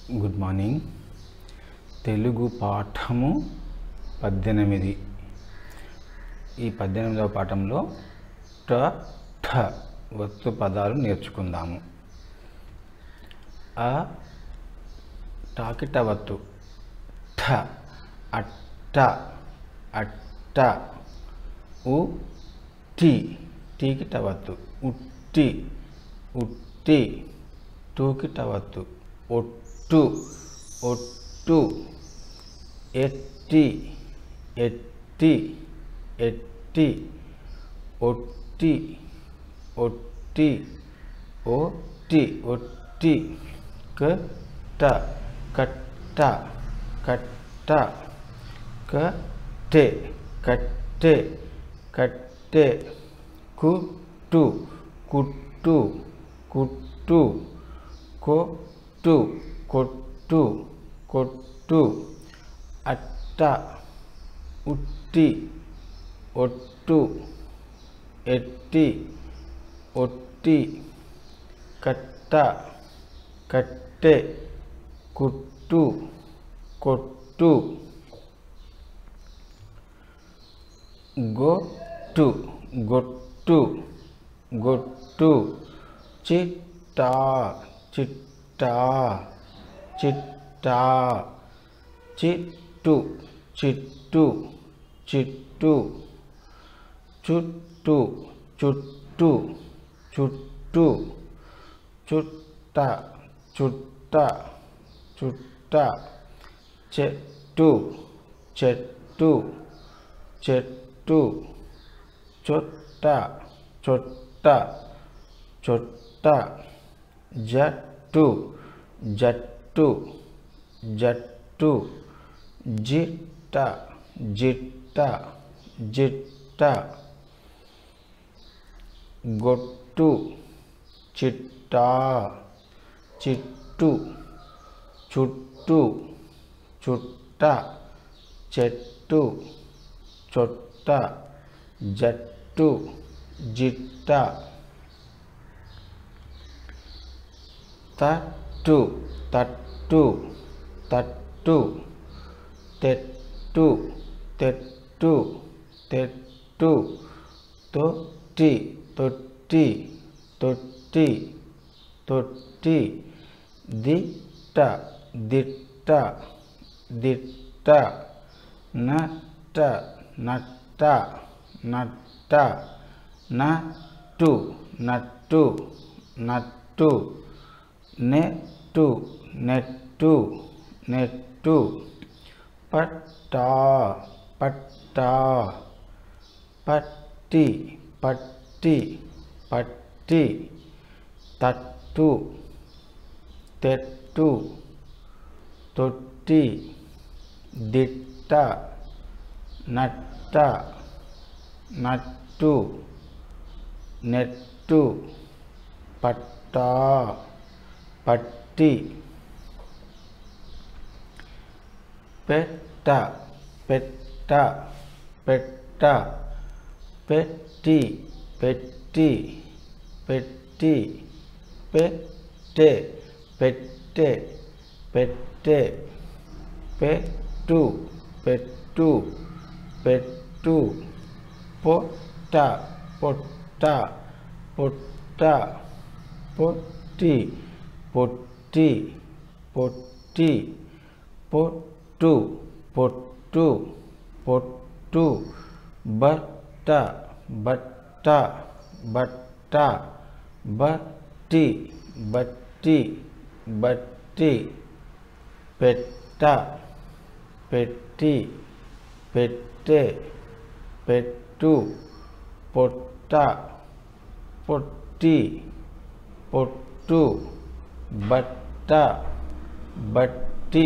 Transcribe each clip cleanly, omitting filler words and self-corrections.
Good morning. Telugu పాఠము 18. ఈ 18వ పాఠంలో ఠ వత్తు పదాలు నేర్చుకుందాము. టాకిట వత్తు ఠ, అట్ట, అట్ట. టి, టీకిట వత్తు ఉట్టి, ఉట్టి. టూకిట వత్తు ఒట్టు, ఒట్టు. ఎట్టి, ఎట్టి, ఎట్టి. ఒట్టి, ఒట్టి, ఒట్టి, ఒట్టి. కట్ట, కట్ట, కట్ట. కట్టె, కట్టె, కట్టె. కుట్టు, కుట్టు, కుట్టు. కొట్టు, కొట్టు, కొట్టు. అట్ట, ఉట్టి, ఒట్టు. ఎట్టి, ఒట్టి. కట్ట, కట్టె. కుట్టు, కొట్టు. గొట్టు, గొట్టు, గొట్టు. చిట్టా, చిట్టా, చిట్టా. చిట్టు, చిట్టు, చిట్టు. చుట్టు, చుట్టు, చుట్టు. చుట్ట, చుట్ట, చుట్ట. చెట్టు, చెట్టు, చెట్టు. చొట్ట, చొట్ట, చొట్ట. జట్టు, జట్టు, జట్టు. జిట్ట, జిట్ట, జిట్ట. గొట్టు, చిట్టా, చిట్టు. చుట్టు, చుట్ట. చెట్టు, చొట్ట. జట్టు, జిట్ట. తట్టు, తట్టు, తట్టు. తెట్టు, తెట్టు, తెట్టు. తొట్టి, తొట్టి, తొట్టి, తొట్టి. దిట్ట, దిట్ట, దిట్ట. నట్ట, నట్ట, నట్ట. నట్టు, నట్టు, నట్టు. నెట్టు, నెట్టు, నెట్టు. పట్టా, పట్టా. పట్టి, పట్టి, పట్టి. తట్టు, తెట్టు. తొట్టి. దిట్ట, నట్ట, నట్టు. నెట్టు. పట్టా, పట్టి. పెట్ట, పెట్ట, పెట్ట. పెట్టి, పెట్టి, పెట్టి. పెట్టె, పెట్టె, పెట్టె. పెట్టు, పెట్టు, పెట్టు. పొట్ట, పొట్ట, పొట్ట. పొట్టి, పొట్టి, పొట్టి. పొట్టు, పొట్టు, పొట్టు. బట్ట, బట్ట, బట్ట. బట్టి, బట్టి, బట్టి. పెట్ట, పెట్టి, పెట్టె. పెట్టు. పొట్ట, పొట్టి, పొట్టు. బట్ట, బట్టి.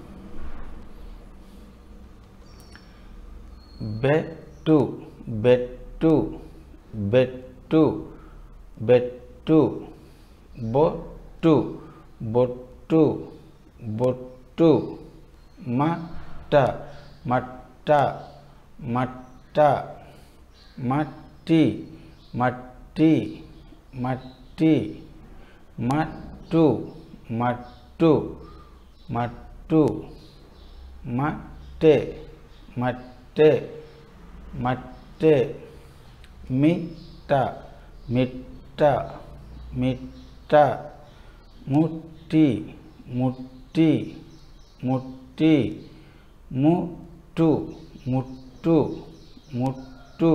బెట్టు, బెట్టు, బెట్టు, బెట్టు. బొట్టు, బొట్టు, బొట్టు. మట్ట, మట్ట, మట్ట. మట్టి, మట్టి, మట్టి. మట్టు, మట్టు, మట్టు మట్టె మట్టె మట్టె మిట్ట మిట్ట మిట్ట ముట్టి ముట్టి ముట్టి ముట్టు ముట్టు ముట్టు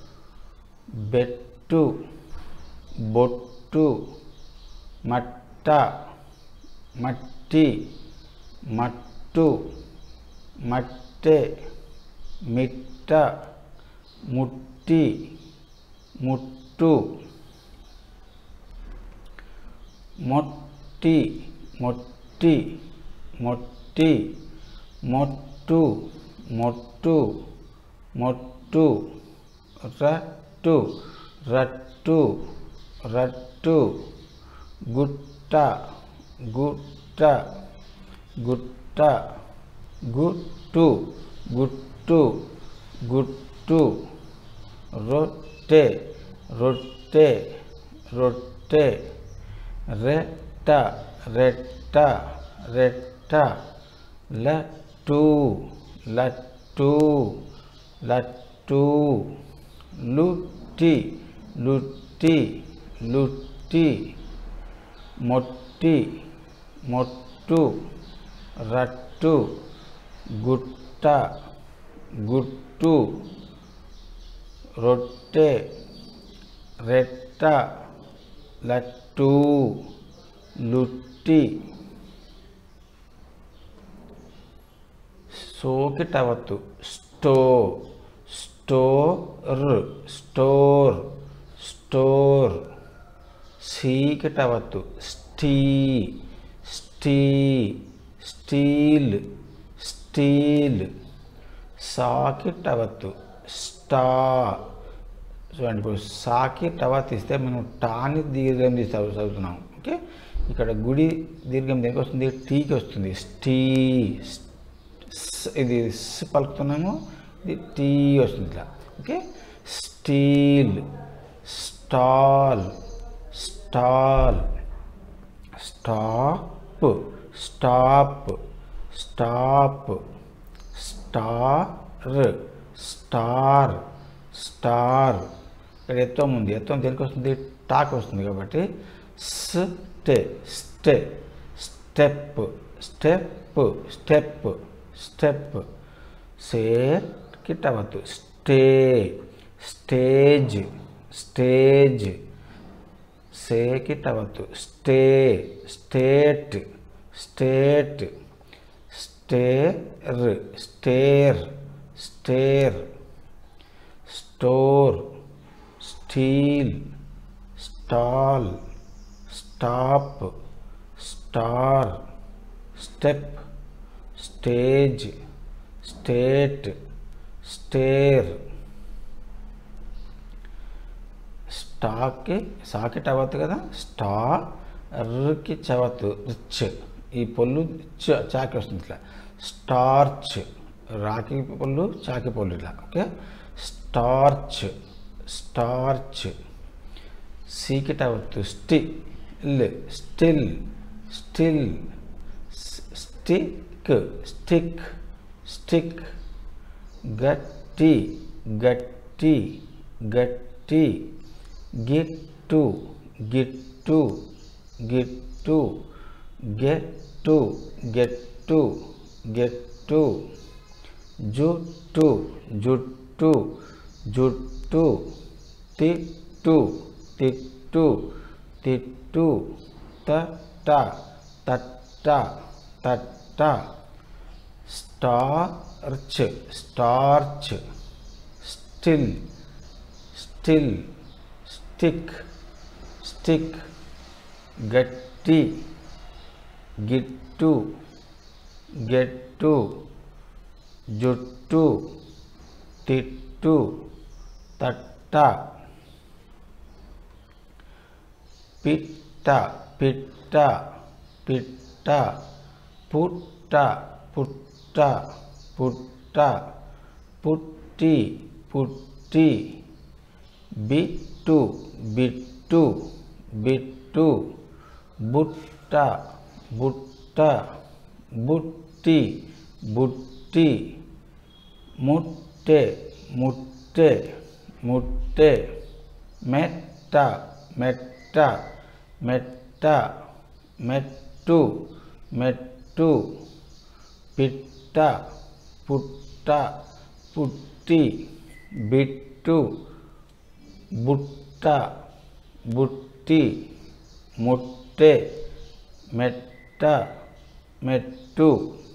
బెట్టు బొట్టు మట్ట మట్టి మట్టు మట్టె మిట్ట ముట్టి ముట్టు మొట్టి మొట్టి మొట్టి మొట్టు మొట్టు మొట్టు రట్టు రట్టు రట్టు గుట్ట గుట్ట గుట్ట గుట్టు గుట్టు గుట్టు రొట్టె రొట్టె రొట్టె రెట్ట రెట్ట రెట్ట లట్టు లట్టు లట్టు లుట్టి లుట్టి లుట్టి మొట్టి మొట్టు రట్టు గుట్ట గుట్టు రొట్టె రెట్ట లట్టు లుట్టి సోకి టవత్తు స్టో స్టోర్ స్టోర్ స్టోర్ సీకి టవత్తు స్టీ స్టీ స్టీల్ స్టీల్ సాకి టవత్తు స్టా. చూడండి, ఇప్పుడు సాకి టవా తీస్తే మనం టాని దీర్ఘం తీసి చదువుతున్నాం. ఓకే, ఇక్కడ గుడి దీర్ఘం దేనికి వస్తుంది? టీకి వస్తుంది. స్టీ, ఇది స్ పలుకుతున్నాము, ఇది టీ వస్తుంది ఇట్లా. Okay, steel, stall, stall, stop, stop, stop, star, star, star. ఇక్కడ ఎత్తం ఉంది, ఎత్తం దేనికి వస్తుంది? టాక్ వస్తుంది. కాబట్టి stay, stay, step, step, step, step. సేకి టవత్తు స్టే, స్టేజ్, స్టేజ్. సేకి టవత్తు stay, state, state. Stair, stair, stair. Store, steel, stall, stop, star. Step, stage, state, stair. స్టాకి సాకి టవత్తు కదా, స్టార్కి చవత్తు రిచ్. ఈ పొల్లు చాకి వస్తుంది ఇట్లా. స్టార్చ్, రాకి పొల్లు చాకి పొల్లు ఇట్లా. Okay, starch, starch. సీకి టవత్తు still, still, still. Stick, stick, stick. గట్టి, గట్టి, గట్టి. గిట్టు, గిట్టు, గిట్టు. గెట్టు, గెట్టు, గెట్టు. జుట్టు, జుట్టు, జుట్టు. తిట్టు, తిట్టు, తిట్టు. తట్ట, తట్ట, తట్ట. Starch, starch. Still, still. Stick, stick. గట్టి, గిట్టు, గెట్టు. జుట్టు, తిట్టు, తట్ట. పిట్ట, పిట్ట, పిట్ట. పుట్ట, పుట్ట, పుట్ట. పుట్టి, పుట్టి. బిట్టు, బిట్టు, బిట్టు. బుట్ట, బుట్ట, బుట్టి బుట్టి ముట్టె ముట్టె ముట్టె మెట్ట మెట్ట మెట్ట మెట్టు మెట్టు పిట్ట పుట్ట పుట్టి బిట్టు బుట్ట బుట్టి ముట్టె మెట్ట మెట్టు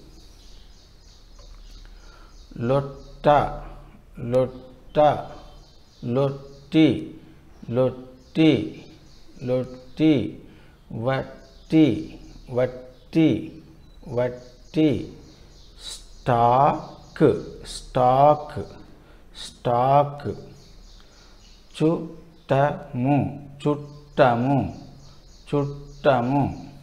లొట్ట లొట్ట లొట్టి లొట్టి లొట్టి వట్టి వట్టి వట్టి స్టాక్ స్టాక్ స్టాక్ చుట్టము చుట్టము చుట్టము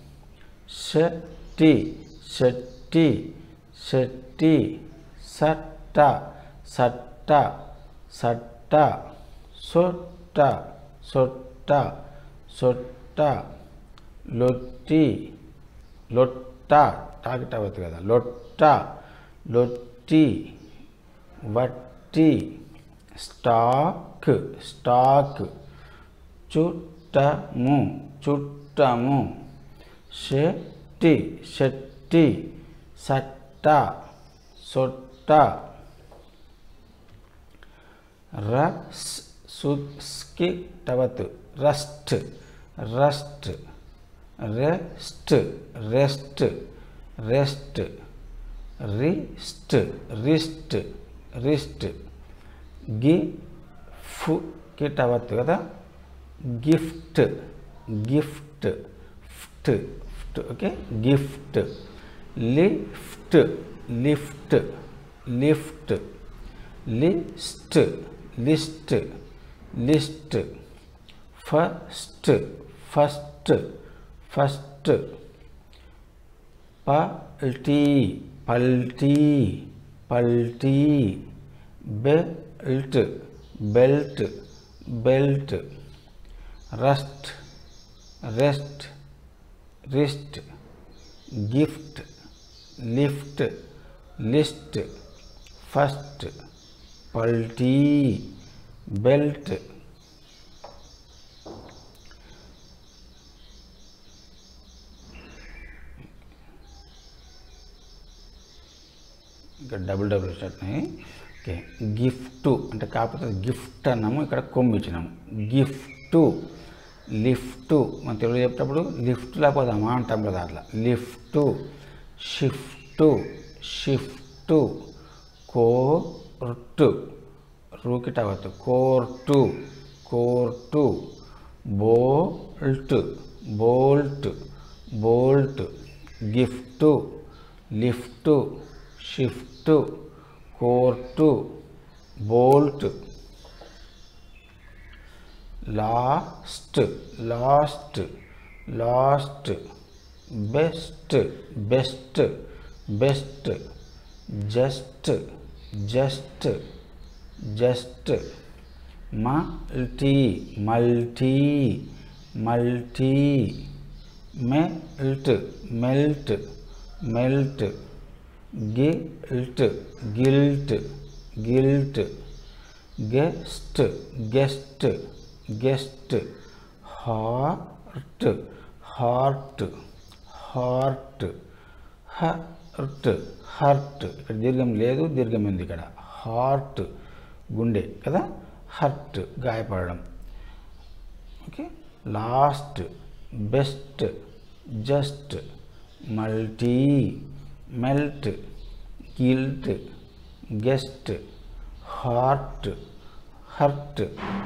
షట్టి షట్టి షట్టి సట్ట సట్ట సట్ట సొట్ట సొట్ట సొట్ట లొట్టి లొట్ట టాకిట అవుతుంది కదా లొట్ట లొట్టి వట్టి స్టాక్ స్టాక్ చుట్టము చుట్టము షట్టి షట్టి సట్ట సొట్ట రస్కి టవత్ rust rust rest rest rest wrist wrist wrist gift టవత్ కదా గిఫ్ట్ గిఫ్ట్ ఫ్ట్ ఫ్ట్ okay gift lift lift lift list list list first first first పల్టీ పల్టీ పల్టీ belt belt belt rust rest wrist gift lift list first పల్టీ belt ఇక్కడ double double start అయ్యి ఓకే గిఫ్ట్ అంటే కాకపోతే గిఫ్ట్ అన్నాము ఇక్కడ కొమ్ము ఇచ్చినాము గిఫ్ట్ లిఫ్ట్ మనం తెలుగు చెప్పేటప్పుడు లిఫ్ట్ లేకపోదామా అంటాం కదా అట్లా లిఫ్ట్ షిఫ్ట్ షిఫ్ట్ కోర్టు రూకిట్ అవ్వద్దు court court bolt bolt bolt gift lift shift court bolt last last last best best best just just just multi multi multi melt melt melt guilt guilt guilt guest guest guest heart heart heart hurt hurt ఇక్కడ దీర్ఘం లేదు దీర్ఘం ఉంది ఇక్కడ heart గుండె కదా hurt గాయపడడం okay last best just multi melt guilt guest heart hurt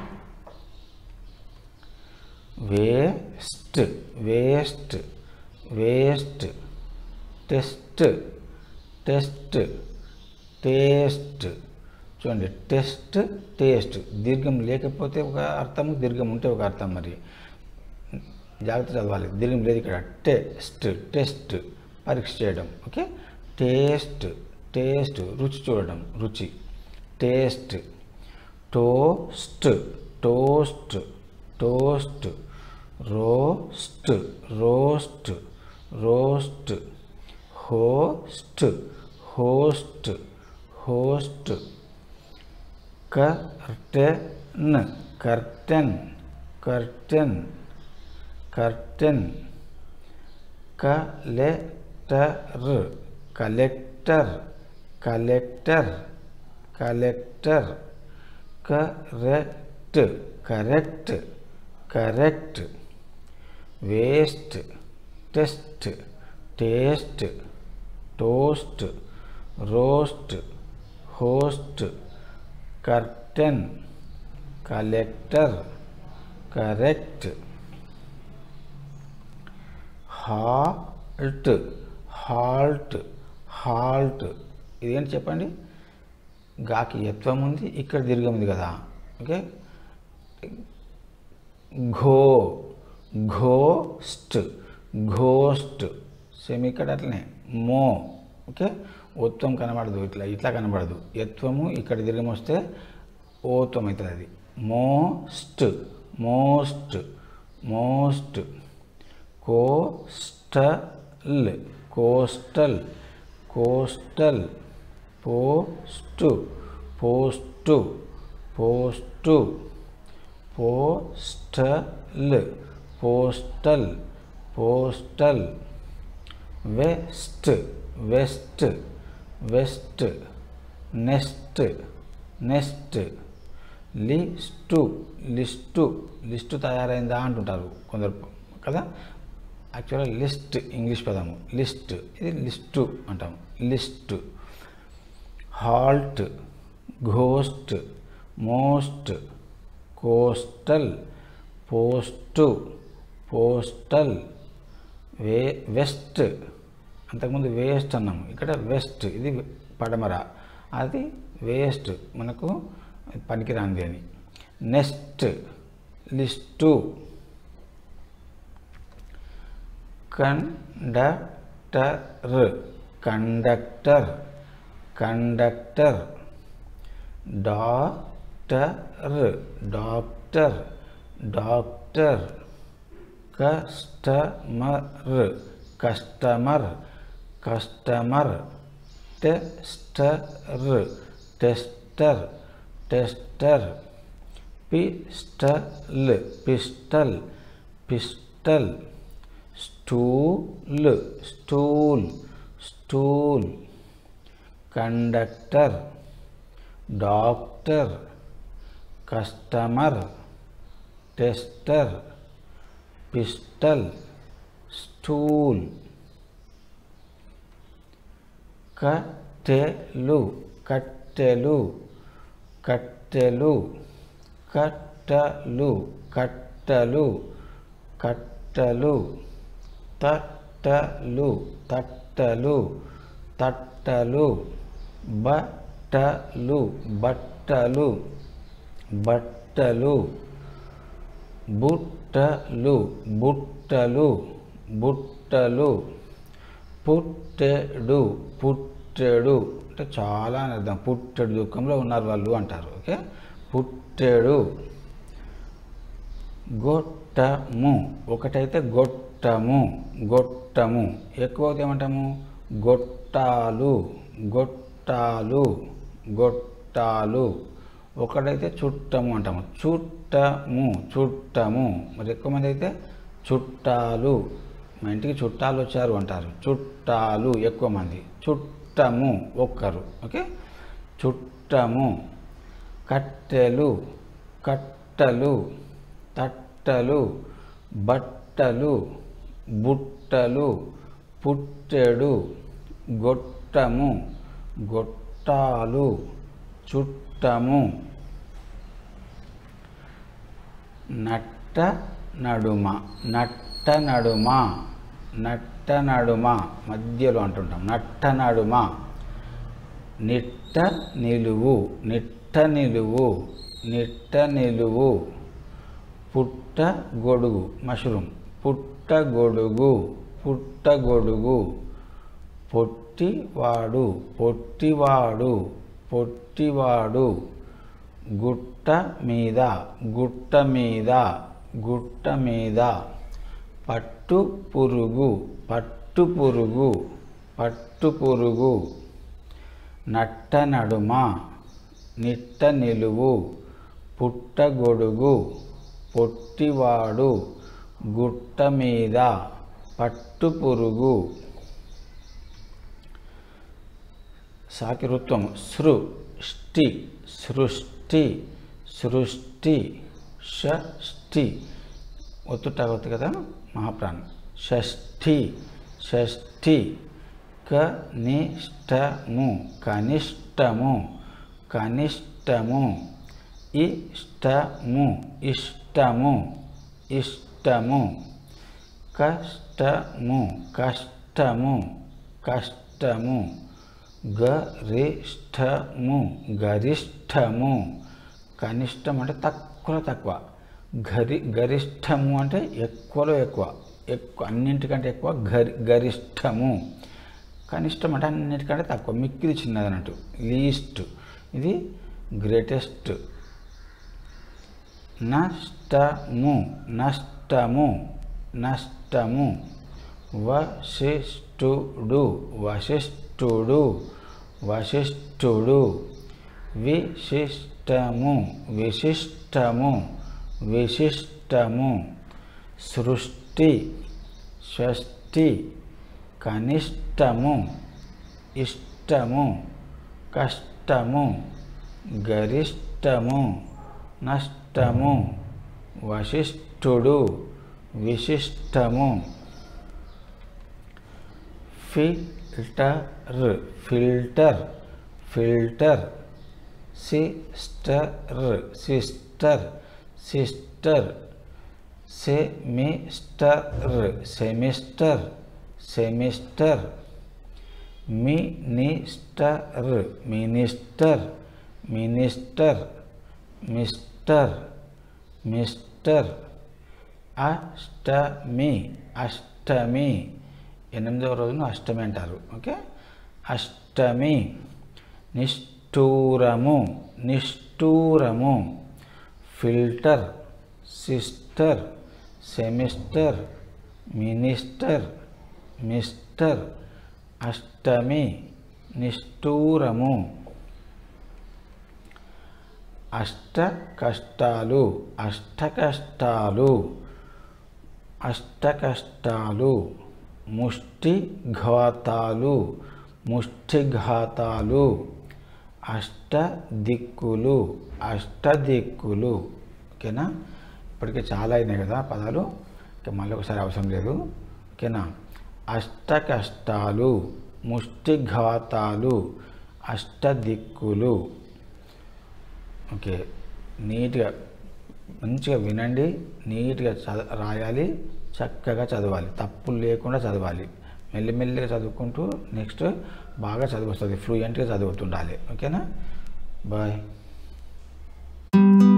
waste waste waste test test taste చూడండి టెస్ట్ టేస్ట్ దీర్ఘం లేకపోతే ఒక అర్థము దీర్ఘం ఉంటే ఒక అర్థం మరి జాగ్రత్త చదవాలి దీర్ఘం లేదు ఇక్కడ టెస్ట్ టెస్ట్ పరీక్ష చేయడం ఓకే టేస్ట్ టేస్ట్ రుచి చూడడం రుచి taste toast toast toast roast roast roast host host host curtain curtain curtain curtain collector collector collector collector correct correct correct waste test taste toast roast host curtain collector correct halt halt halt ఇదేంటి చెప్పండి గాకి యత్వం ఉంది ఇక్కడ దీర్ఘం ఉంది కదా okay ఘో ఘోస్ట్ ఘోస్ట్ సేమ్ ఇక్కడ అట్లనే మో ఓకే ఓత్వం కనబడదు ఇట్లా కనబడదు యత్వము ఇక్కడ దీర్ఘం వస్తే ఓత్వం అవుతుంది అది most most most coastal coastal coastal post post post postal postal postal west west west nest nest list list list తయారైందా అంటుంటారు కొందరు కదా యాక్చువల్గా లిస్ట్ ఇంగ్లీష్ పదము లిస్ట్ ఇది లిస్టు అంటాము list halt ghost most coastal post postal west అంతకుముందు waste అన్నాము ఇక్కడ వెస్ట్ ఇది పడమర అది వేస్ట్ మనకు పనికిరాంది అని next list conductor conductor conductor doctor doctor doctor customer customer customer tester tester tester pistol pistol pistol stool stool stool conductor doctor customer tester pistol stool కట్టెలు కట్టెలు కట్టెలు కట్టలు కట్టలు కట్టలు తట్టలు తట్టలు తట్టలు బట్టలు బట్టలు బట్టలు బుట్టలు బుట్టలు బుట్టలు పుట్టెడు పుట్టెడు అంటే చాలా అని అర్థం పుట్టెడు దుఃఖంలో ఉన్నారు వాళ్ళు అంటారు ఓకే పుట్టెడు గొట్టము ఒకటైతే గొట్టము గొట్టము ఎక్కువ అవుతే ఏమంటాము గొట్టాలు గొట్టాలు గొట్టాలు ఒకటైతే చుట్టము అంటాము చుట్టము చుట్టము మరి ఎక్కువ మంది అయితే చుట్టాలు మా ఇంటికి చుట్టాలు వచ్చారు అంటారు చుట్టాలు ఎక్కువ మంది చుట్టము ఒక్కరు ఓకే చుట్టము కట్టెలు కట్టలు తట్టలు బట్టలు బుట్టలు పుట్టెడు గొట్టము గొట్టాలు చుట్టము నట్ట నడుమ నట్ట నడుమ నట్ట నడుమ మధ్యలో అంటుంటాం నట్ట నడుమ నిట్ట నిలువు నిట్ట నిలువు నిట్ట నిలువు పుట్ట గొడుగు మష్రూమ్ పుట్ట గొడుగు పుట్ట గొడుగు పొట్టివాడు పొట్టివాడు పొట్టివాడు గుట్ట మీద గుట్ట మీద గుట్ట మీద పట్టు పురుగు పట్టు పురుగు పట్టుపురుగు, నట్ట నడుమ, నిట్ట నిలువు, పుట్టగొడుగు, పొట్టివాడు, గుట్ట మీద, పట్టుపురుగు. సాకిరుత్వం సృష్టి, సృష్టి, సృష్టి, షష్ఠి, ఒత్తుట కదా మహాప్రాణం. షష్ఠి, షష్ఠి, కనిష్టము, కనిష్టము, కనిష్టము, ఇష్టము, ఇష్టము, ఇష్టము, కష్టము, కష్టము, కష్టము, గరిష్టము, గరిష్టము, కనిష్టం అంటే తక్కువలో తక్కువ, గరిష్టము అంటే ఎక్కువలో ఎక్కువ, అన్నింటికంటే ఎక్కువ గరిష్టము. కనిష్టం అంటే అన్నిటికంటే తక్కువ, మిక్కిది చిన్నది అన్నట్టు, లీస్ట్. ఇది గ్రేటెస్ట్. నష్టము, నష్టము, నష్టము, వశిష్ఠుడు, వశిష్ఠుడు, వశిష్ఠుడు, విశిష్టము, విశిష్టము, విశిష్టము, సృష్టి, షష్ఠి, కనిష్టము, ఇష్టము, కష్టము, గరిష్టము, నష్టము, వశిష్ఠుడు, విశిష్టము. Filter, filter, filter, sister, sister, sister, semester, semester, semester, minister, minister, minister, mister, mister, అష్టమి, అష్టమి, 8వ రోజును అష్టమి అంటారు. ఓకే, అష్టమి. నిష్ఠూరము, నిష్ఠూరము, filter, sister, semester, minister, mister, అష్టమి, నిష్ఠూరము. అష్ట కష్టాలు, అష్ట కష్టాలు, అష్ట కష్టాలు, ముష్టిఘాతాలు, ముష్టిఘాతాలు, అష్ట దిక్కులు, అష్ట దిక్కులు. ఓకేనా, ఇప్పటికే చాలా అయినాయి కదా పదాలు, మళ్ళీ ఒకసారి అవసరం లేదు. ఓకేనా, అష్ట కష్టాలు, ముష్టిఘాతాలు, అష్ట దిక్కులు. ఓకే, నీట్గా మంచిగా వినండి, నీట్గా రాయాలి, చక్కగా చదవాలి, తప్పులు లేకుండా చదవాలి. మెల్లిమెల్లిగా చదువుకుంటూ నెక్స్ట్ బాగా చదివొస్తుంది, ఫ్లూయెంట్గా చదువుతుండాలి. ఓకేనా, బాయ్.